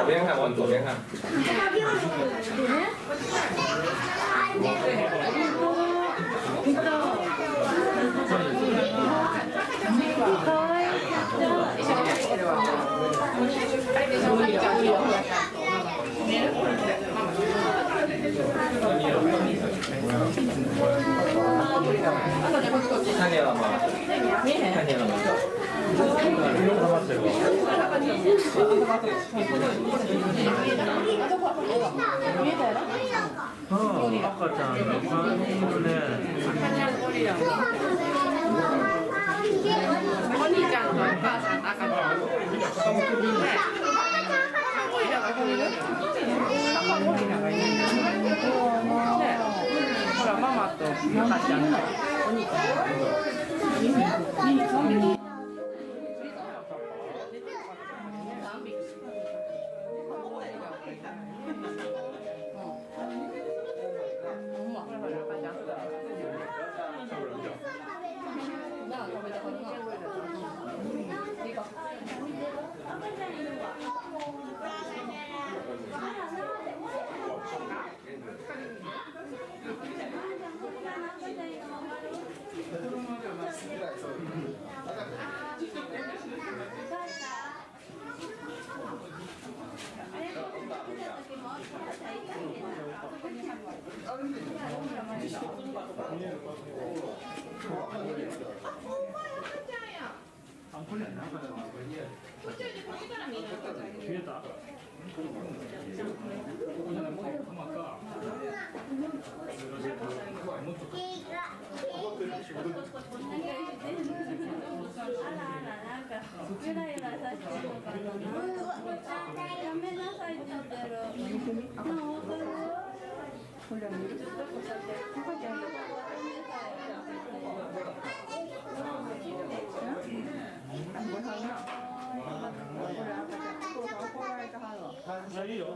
边看，往左边看。看见了吗？看见了吗？赤ちゃんが3人いるね。 お兄ちゃんとお母さんと赤ちゃん。ゴリラがいる。赤ゴリラがいる。ほらママと赤ちゃんとお兄ちゃん。 いいよ。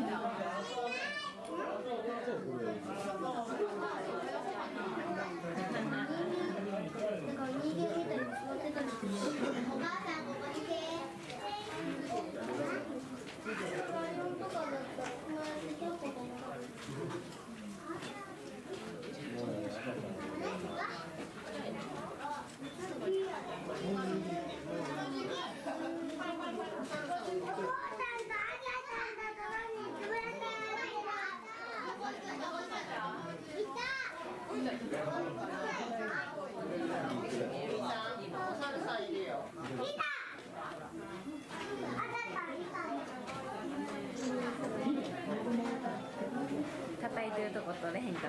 こ叩いてるとこ取れへんかった。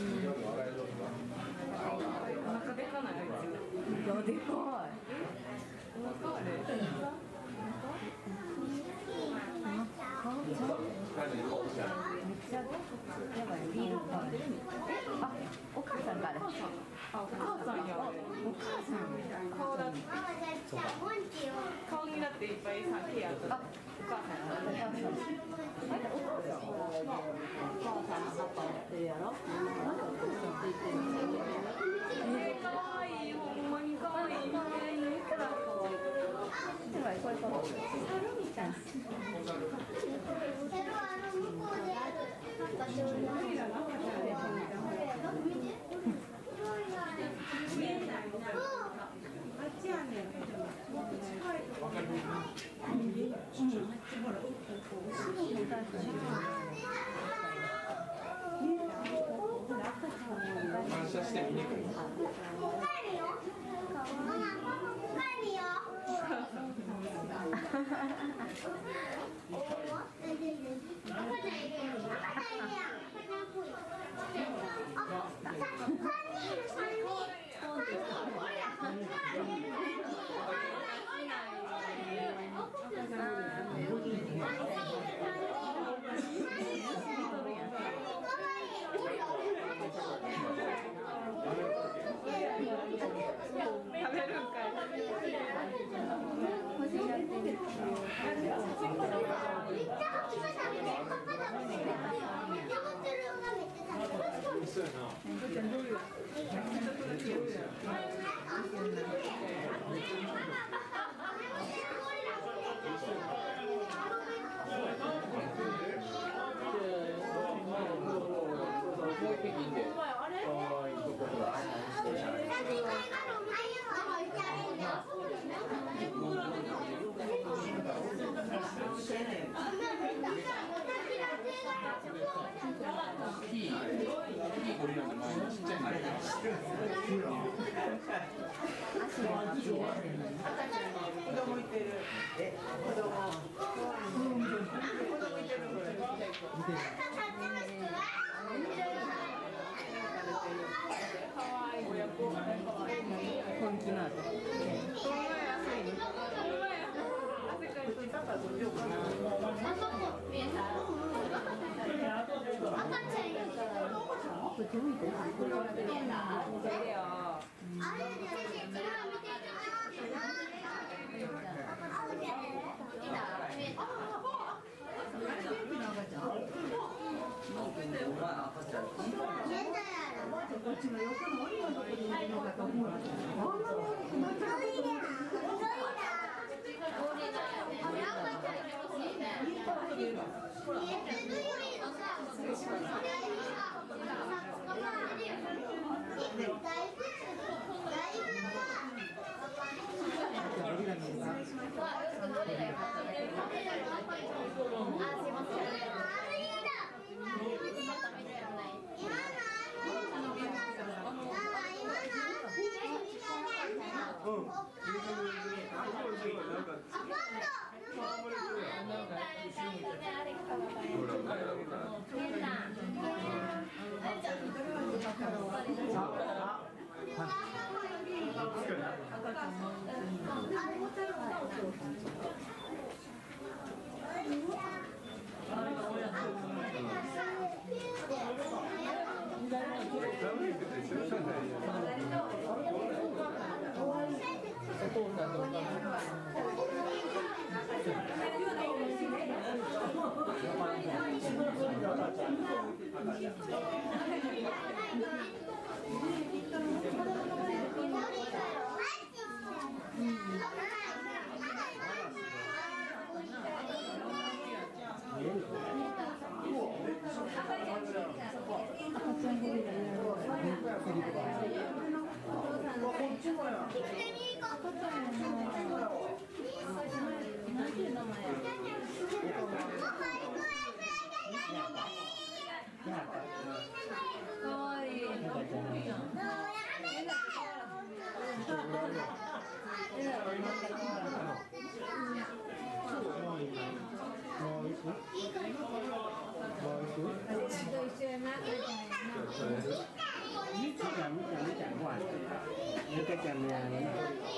お腹でかない？いやでかい。お腹あれ？めっちゃやばいビールか。あ、お母さんから。あ、お母さんや。お母さん。顔だって。顔にだっていっぱいさ毛あった。あ、お母さん。お母さん。あれお母さん。お母さんの葉っぱ持ってるやろ。可愛いほんまに可愛い。ではこれからサルミちゃん。 反射して見にくい。 食べるんかい。本気なの。かわいい。 chẳng hoài như cái căn nhà này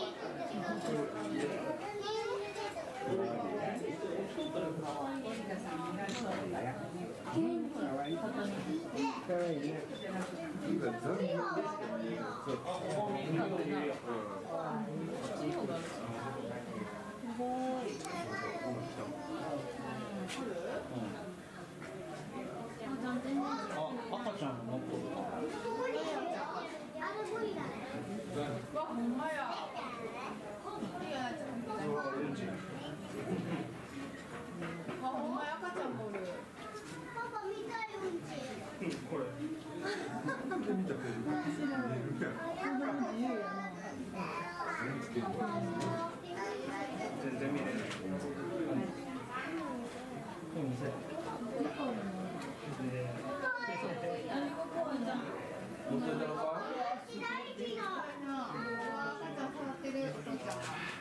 赤ちゃんも残る。 わ、ほんまや。あ、ほんまや、赤ちゃんもおる。 パパ見たいうんち。 これ見た全然見れない乗ってたのか？ 赤ちゃん触ってる。